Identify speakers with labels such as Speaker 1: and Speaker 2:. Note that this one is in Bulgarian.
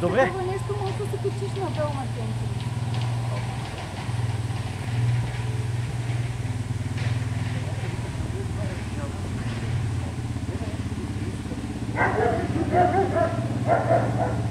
Speaker 1: Добре.
Speaker 2: Такова нещо може да се качиш на Далматинци.
Speaker 3: Thank you.